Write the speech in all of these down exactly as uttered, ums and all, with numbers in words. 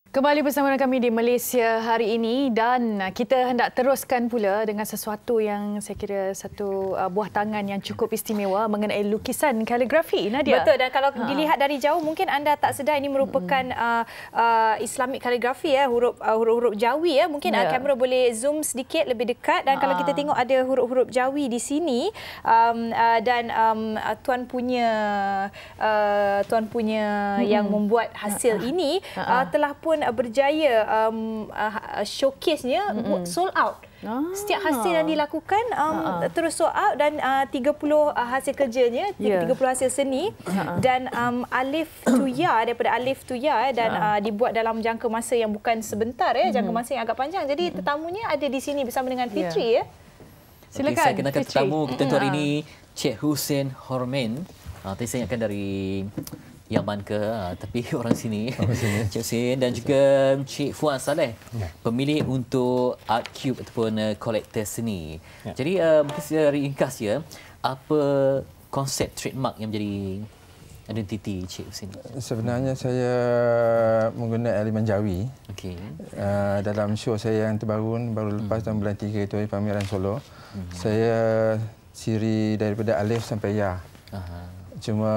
Kembali bersama kami di Malaysia Hari Ini dan kita hendak teruskan pula dengan sesuatu yang saya kira satu uh, buah tangan yang cukup istimewa mengenai lukisan kaligrafi. Nadia. Betul, dan kalau ha. dilihat dari jauh mungkin anda tak sedar ini merupakan uh, uh, Islamic kaligrafi ya, huruf uh, huruf-huruf Jawi ya. Mungkin yeah. uh, kamera boleh zoom sedikit lebih dekat dan ha. kalau kita tengok ada huruf-huruf Jawi di sini um, uh, dan um, uh, tuan punya uh, tuan punya hmm. yang membuat hasil ha. ini ha. Uh, telah pun berjaya um, uh, showcase-nya mm-hmm. sold out. Ah. Setiap hasil yang dilakukan um, uh-uh. terus sold out dan uh, tiga puluh uh, hasil kerjanya, yeah. tiga puluh hasil seni uh-uh. dan um, alif to ya, daripada alif to ya dan uh-uh. uh, dibuat dalam jangka masa yang bukan sebentar ya, jangka masa yang agak panjang. Jadi tetamunya ada di sini bersama dengan Fitri yeah. ya. Silakan. Okay, saya kenalkan tetamu kita untuk hari ini, Cik Husin Hourmain. Uh, tadi saya ingatkan dari Yaman ke, uh, tapi orang sini, oh, sini. Cik Husin dan juga Cik Fuan Saleh, ya. pemilih untuk Artcube ataupun uh, kolektor seni. Ya. Jadi uh, mungkin secara ringkas ya, apa konsep trademark yang menjadi identiti Cik Husin? Sebenarnya saya menggunakan elemen Jawi. Okay. Uh, dalam show saya yang terbaru, baru lepas tahun bulan tiga itu pameran Solo, hmm. saya siri daripada alif sampai ya. Aha. Cuma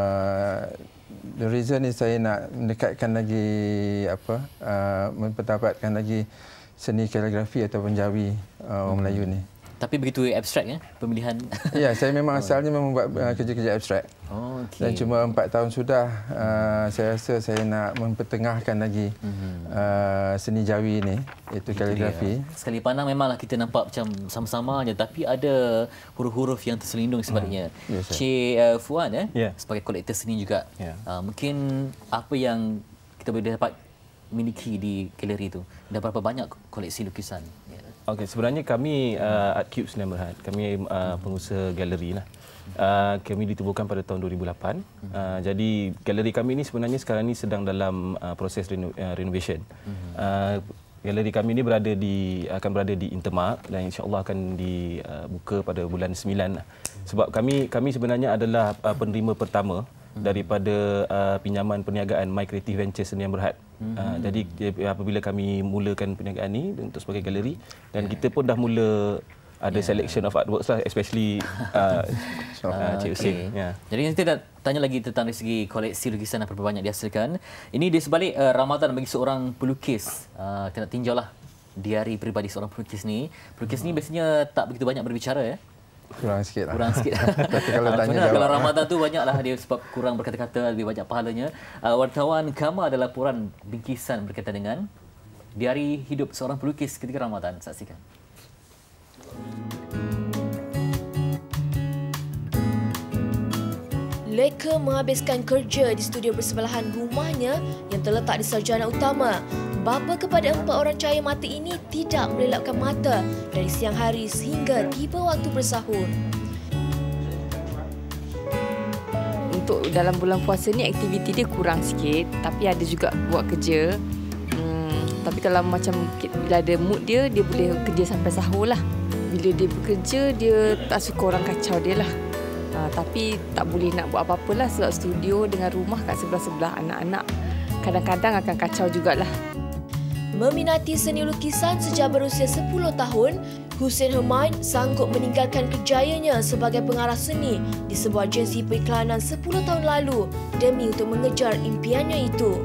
the reason is saya nak mendekatkan lagi apa uh, memperdapatkan lagi seni kaligrafi ataupun Jawi uh, orang hmm. Melayu ni. Tapi begitu abstrak ya pemilihan. Ya, saya memang asalnya memang buat uh, kerja-kerja abstrak. Oh, okay. Dan cuma empat tahun sudah uh, saya rasa saya nak mempertengahkan lagi hmm. uh, seni Jawi ni, iaitu kaligrafi. Ya. Sekali pandang memanglah kita nampak macam sama-sama aja, tapi ada huruf-huruf yang terselindung sebaliknya. Hmm. Yes, Cik uh, Fuan ya, yeah. sebagai kolektor seni juga. Yeah. Uh, mungkin apa yang kita boleh dapat miliki di galeri itu dan berapa banyak koleksi lukisan? Yeah. Okey, sebenarnya kami uh, Artcube Sdn Bhd, kami uh, pengusaha galeri lah. Uh, kami ditubuhkan pada tahun dua ribu lapan. Uh, jadi galeri kami ini sebenarnya sekarang ini sedang dalam uh, proses reno, uh, renovation. Uh, galeri kami ini berada di akan berada di Intermark dan insya-Allah akan dibuka uh, pada bulan sembilan. Sebab kami kami sebenarnya adalah uh, penerima pertama daripada uh, pinjaman perniagaan My Creative Ventures Sdn Bhd. Hmm. Uh, jadi apabila kami mulakan perniagaan ini untuk sebagai galeri dan yeah. kita pun dah mula ada yeah. selection of artworks lah, especially uh, uh, Cik Husin. Okay. Yeah. Jadi nanti kita tanya lagi tentang dari segi koleksi lukisan yang berapa banyak dihasilkan. Ini di sebalik uh, Ramadan bagi seorang pelukis. Uh, kita nak tinjau lah diari peribadi seorang pelukis ni. Pelukis hmm. ni biasanya tak begitu banyak berbicara ya. Kurang sikit lah. Kurang sikit. Tapi kalau tanya jawab. Kalau Ramadan tu banyaklah dia sebab kurang berkata-kata, lebih banyak pahalanya. Uh, wartawan Kama ada laporan bingkisan berkaitan dengan diari hidup seorang pelukis ketika Ramadan. Saksikan. Leka menghabiskan kerja di studio bersebelahan rumahnya yang terletak di sarjana utama. Bapa kepada empat orang cahaya mata ini tidak melelapkan mata dari siang hari sehingga tiba waktu bersahur. Untuk dalam bulan puasa ni aktiviti dia kurang sikit, tapi ada juga buat kerja. Hmm, tapi kalau macam bila ada mood dia, dia boleh kerja sampai sahur lah. Bila dia bekerja, dia tak suka orang kacau dia lah. Ha, tapi tak boleh nak buat apa-apa lah sebab studio dengan rumah kat sebelah-sebelah, anak-anak kadang-kadang akan kacau jugalah. Meminati seni lukisan sejak berusia sepuluh tahun, Husin Hourmain sanggup meninggalkan kerjayanya sebagai pengarah seni di sebuah agensi periklanan sepuluh tahun lalu demi untuk mengejar impiannya itu.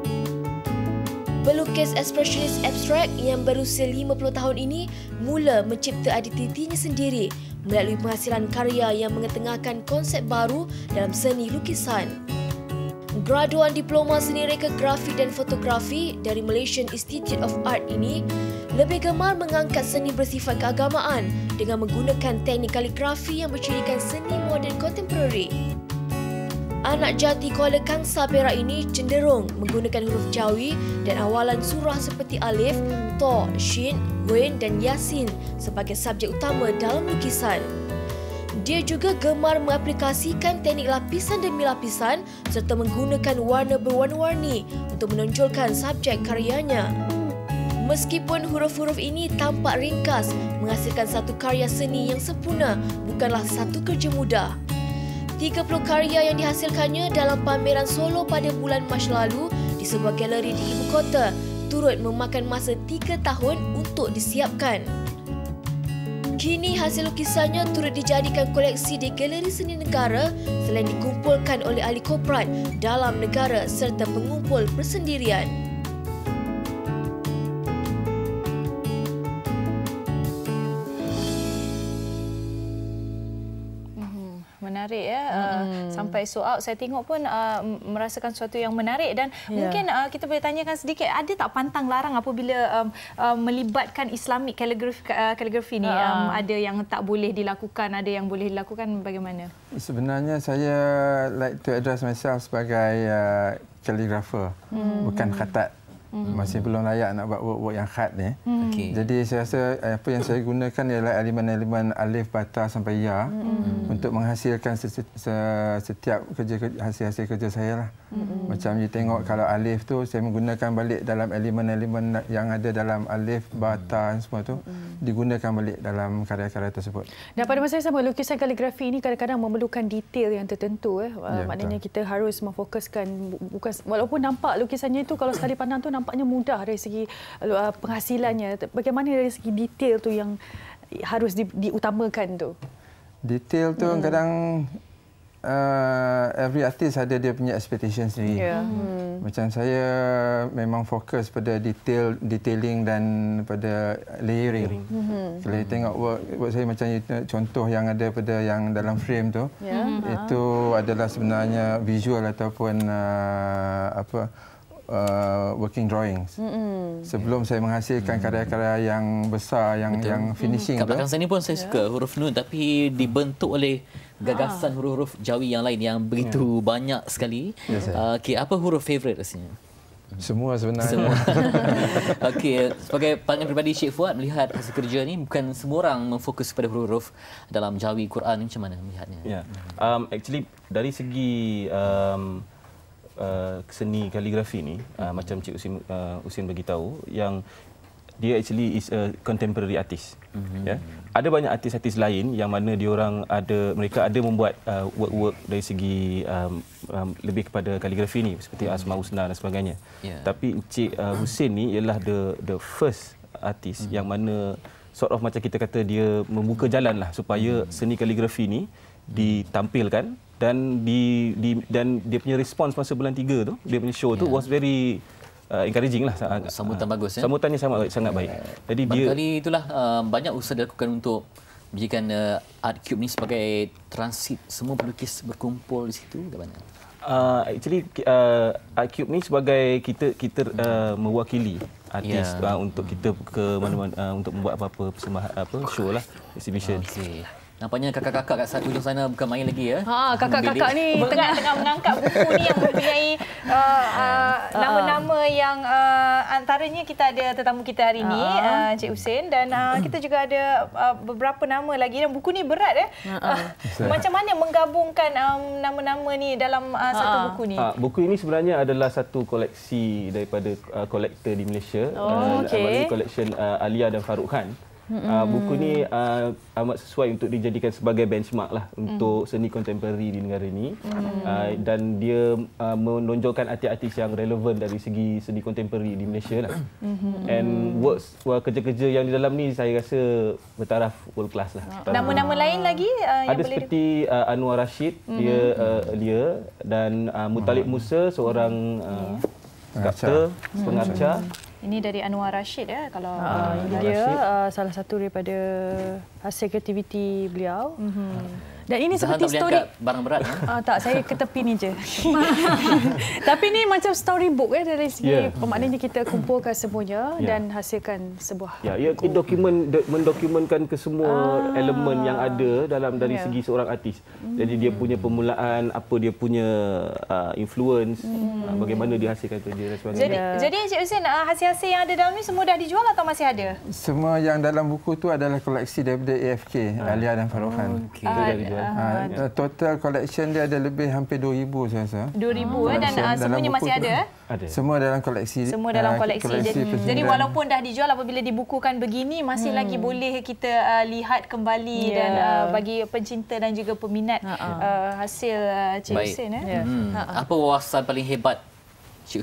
Pelukis ekspresionis abstrak yang berusia lima puluh tahun ini mula mencipta identitinya sendiri melalui penghasilan karya yang mengetengahkan konsep baru dalam seni lukisan. Graduan Diploma Seni Reka Grafik dan Fotografi dari Malaysian Institute of Art ini lebih gemar mengangkat seni bersifat keagamaan dengan menggunakan teknik kaligrafi yang bercirikan seni moden kontemporari. Anak jati Kuala Kangsar Perak ini cenderung menggunakan huruf Jawi dan awalan surah seperti alif, to, shin, ghain dan yasin sebagai subjek utama dalam lukisan. Dia juga gemar mengaplikasikan teknik lapisan demi lapisan serta menggunakan warna berwarna-warni untuk menonjolkan subjek karyanya. Meskipun huruf-huruf ini tampak ringkas, menghasilkan satu karya seni yang sempurna bukanlah satu kerja mudah. tiga puluh karya yang dihasilkannya dalam pameran Solo pada bulan Mac lalu di sebuah galeri di ibu kota turut memakan masa tiga tahun untuk disiapkan. Kini hasil lukisannya turut dijadikan koleksi di Galeri Seni Negara selain dikumpulkan oleh ahli korporat dalam negara serta pengumpul persendirian. Menarik ya. Hmm. Sampai sold out saya tengok pun uh, merasakan sesuatu yang menarik dan yeah. mungkin uh, kita boleh tanyakan sedikit, ada tak pantang larang apabila um, uh, melibatkan Islamic calligraphy, uh, calligraphy ni? Uh. Um, ada yang tak boleh dilakukan, ada yang boleh dilakukan, bagaimana? Sebenarnya saya like to address myself sebagai uh, calligrapher, hmm. bukan khatat. Hmm. Masih belum layak nak buat work-work yang khat ni. Hmm. Okay. Jadi saya rasa apa yang saya gunakan ialah elemen-elemen alif, bata sampai ya hmm. untuk menghasilkan setiap kerja hasil-hasil kerja saya lah. Hmm. Macam you tengok kalau alif tu saya menggunakan balik dalam elemen-elemen yang ada dalam alif, bata dan semua tu hmm. digunakan balik dalam karya-karya tersebut. Dan pada masa yang sama, lukisan kaligrafi ini kadang-kadang memerlukan detail yang tertentu. Eh. Ya, maknanya betul. Kita harus memfokuskan, bukan walaupun nampak lukisannya itu kalau sekali pandang tu nampaknya mudah dari segi uh, penghasilannya. Bagaimana dari segi detail tu yang harus di, diutamakan tu? Detail tu hmm. kadang uh, every artist ada dia punya expectation sendiri. Yeah. Hmm. Macam saya memang fokus pada detail, detailing dan pada layering. Hmm. Kalau tengok work, work saya macam contoh yang ada pada yang dalam frame tu, yeah. itu adalah sebenarnya visual ataupun uh, apa Uh, working drawings. Mm-hmm. Sebelum saya menghasilkan karya-karya yang besar, yang Betul. yang finishing. Kat belakang sini pun saya suka yeah. huruf nun, tapi dibentuk oleh gagasan ah. huruf-huruf Jawi yang lain yang begitu yeah. banyak sekali. Yes, uh, okay, apa huruf favourite rasanya? Semua sebenarnya. Semua. Okey, sebagai pandangan pribadi Cik Fuad melihat hasil kerja ni, bukan semua orang memfokus pada huruf-huruf dalam Jawi Quran, macam mana melihatnya? Yeah. Um, actually dari segi um, Uh, seni kaligrafi ni, uh, macam Cik Husin, uh, Husin beritahu, yang dia actually is a contemporary artist. Mm-hmm. Ya, ada banyak artis-artis lain yang mana diorang ada, mereka ada membuat uh, work-work dari segi um, um, lebih kepada kaligrafi ni, seperti mm-hmm. Asma Husna dan sebagainya. Yeah. Tapi Cik uh, Husin ni ialah the the first artist mm-hmm. yang mana sort of macam kita kata dia membuka jalan lah supaya mm-hmm. seni kaligrafi ni ditampilkan. Dan di, di dan dia punya respons masa bulan tiga tu, dia punya show yeah. tu was very uh, encouraging lah. Sambutan uh, bagus ya. Sambutannya sangat sangat baik. Jadi dia kali itulah uh, banyak usaha dilakukan untuk menjadikan uh, Artcube ni sebagai transit semua pelukis berkumpul di situ, ke mana? Uh, actually uh, Artcube ni sebagai kita kita uh, mewakili artis yeah. uh, untuk kita ke mana-mana uh, untuk membuat apa-apa persembahan apa show lah, exhibition. Okay. Nampaknya kakak-kakak kat satu ujung sana bukan main lagi ya. Ha, kakak-kakak ni tengah tengah mengangkat buku ni yang mempunyai uh, uh, nama-nama yang uh, antaranya kita ada tetamu kita hari ini, uh, Cik Husin, dan uh, kita juga ada uh, beberapa nama lagi, dan buku ni berat eh. Uh, macam mana menggabungkan um, nama-nama ni dalam uh, satu buku ni? Uh, buku ini sebenarnya adalah satu koleksi daripada uh, kolektor di Malaysia, oh, uh, okay. collection uh, Alia dan Farouk Khan. Uh, buku ni uh, amat sesuai untuk dijadikan sebagai benchmark lah untuk seni kontemporari di negara ini, uh, dan dia uh, menonjolkan artis-artis yang relevan dari segi seni kontemporari di Malaysia lah. And works, well, kerja-kerja yang di dalam ni saya rasa bertaraf world class lah. Nama-nama lain lagi uh, yang ada boleh seperti uh, Anwar Rashid, dia uh, earlier, dan uh, Mutalib Musa, seorang uh, sculptor, pengarca. Ini dari Anwar Rashid ya, kalau uh, ini dia uh, salah satu daripada hasil kreativiti beliau. Mm-hmm. Dan ini Zahan seperti story barang berat ya? uh, tak, saya ke tepi ni je. Tapi ini macam storybook ya, dari segi yeah. pemaknanya kita kumpulkan semuanya yeah. dan hasilkan sebuah ya, yeah, ia dokumen mendokumenkan ke semua ah. elemen yang ada dalam dari yeah. segi seorang artis. Mm. Jadi dia punya permulaan, apa dia punya uh, influence, mm. uh, bagaimana dia hasilkan kerja dan sebagainya. Jadi, yeah. jadi Cik Husin, uh, hasil-hasil yang ada dalam ni semua dah dijual atau masih ada? Semua yang dalam buku tu adalah koleksi daripada A F K, ah. Alia dan Farouk Khan. Oh, okay. Uh, total collection dia ada lebih hampir dua ribu saya rasa. dua ribu eh, dan uh, semuanya masih ada? Ada. Semua dalam koleksi. Semua dalam koleksi. Uh, koleksi jadi, jadi walaupun dah dijual, apabila dibukukan begini masih hmm. lagi boleh kita uh, lihat kembali yeah. dan uh, bagi pencinta dan juga peminat uh-uh. uh, hasil uh, Cik Husin eh. Yeah. Hmm. Uh-uh. Apa wawasan paling hebat Cik Husin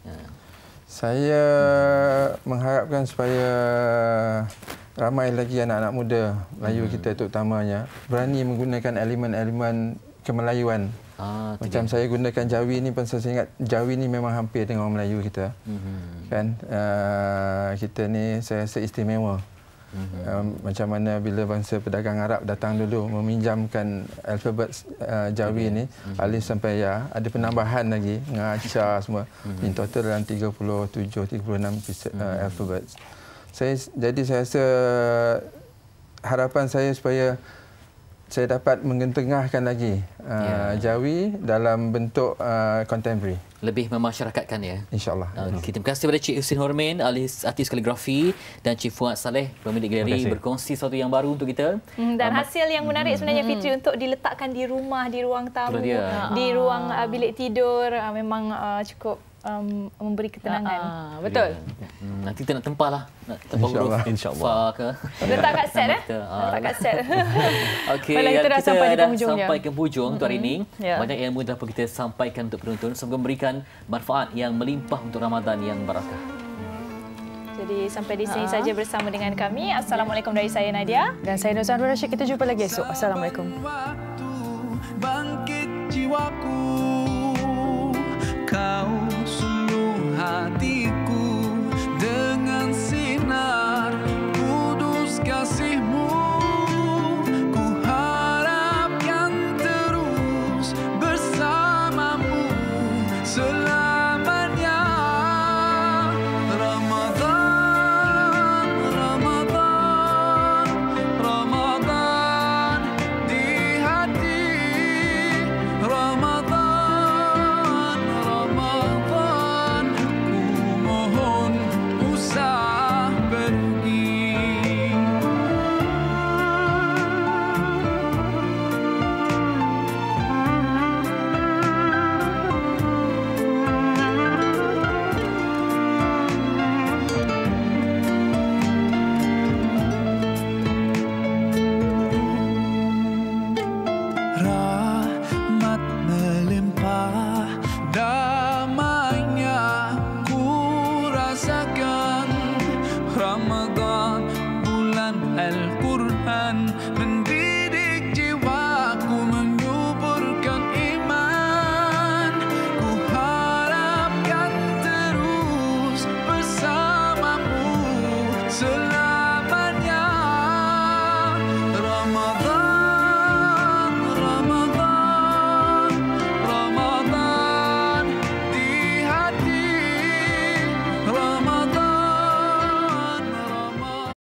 Saya mengharapkan supaya ramai lagi anak-anak muda Melayu hmm. kita terutamanya berani menggunakan elemen-elemen kemelayuan. Ah, Macam saya gunakan Jawi ni pun saya ingat Jawi ni memang hampir dengan orang Melayu kita. Hmm. Kan uh, kita ni saya rasa istimewa. Mm-hmm. Um, macam mana bila bangsa pedagang Arab datang dulu meminjamkan alfabet uh, Jawi ni mm-hmm. alif sampai ya, ada penambahan lagi ngaca semua. Mm-hmm. In total dalam tiga puluh tujuh tiga puluh enam uh, mm-hmm. alfabet. Saya jadi saya rasa harapan saya supaya saya dapat mengetengahkan lagi uh, yeah. Jawi dalam bentuk kontemporari. Uh, Lebih memasyarakatkan ya. InsyaAllah. Uh, okay, terima kasih kepada Cik Husin Hourmain, artis kaligrafi, dan Cik Fuad Saleh, pemilik galeri, berkongsi sesuatu yang baru untuk kita. Hmm, dan um, hasil yang menarik sebenarnya Fitri hmm. untuk diletakkan di rumah, di ruang tamu, di ruang uh, bilik tidur, uh, memang uh, cukup Um, memberi ketenangan. Ah, betul. Hmm, nanti kita nak tempah lah. Nak tempah huruf InsyaAllah. Fa ke. Letak kat set eh. Letak kat set. Okey, kita dah kita sampai dah di sampai ke hujung untuk hari ini. Yeah. Banyak ilmu dapat kita sampaikan untuk penonton. Semoga memberikan manfaat yang melimpah untuk Ramadan yang barakah. Jadi sampai di sini saja bersama dengan kami. Assalamualaikum dari saya Nadia. Dan saya Nurul Rashid. Kita jumpa lagi esok. Assalamualaikum. Bangkit jiwaku.